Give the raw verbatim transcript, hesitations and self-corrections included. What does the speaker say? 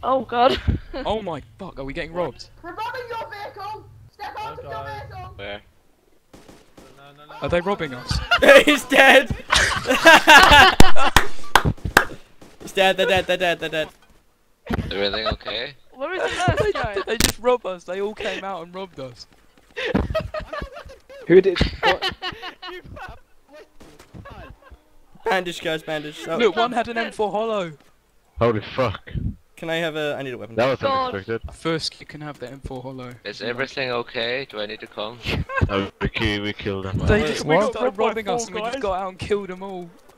Oh god. Oh my fuck, are we getting robbed? We're robbing your vehicle! Step out Oh, of God. your vehicle! Where? No, no, no. Are they robbing us? He's dead! He's dead, they're dead, they're dead, they're dead. Everything okay? Where is the first they, guy? they just robbed us, they all came out and robbed us. Who did? What? You crap! Wait, fine. Bandage, guys, bandage. Oh, Look, one had an M four hollow. Holy fuck! can I have a... I need a weapon. That was God. unexpected. First you can have the M four hollow. Is everything okay? Do I need to come? Oh, we, ki- we killed them. They Wait, just we got started robbed by robbing us four and we just guys? got out and killed them all.